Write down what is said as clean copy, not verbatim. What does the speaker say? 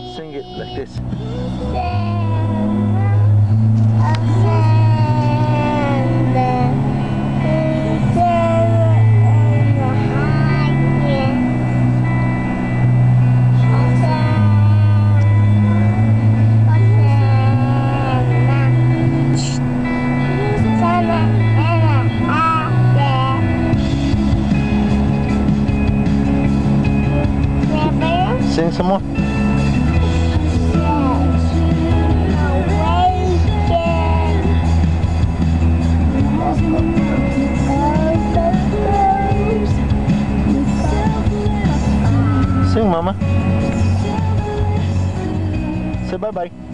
Sing it like this. Sing some more. Sing, Mama. Say bye-bye.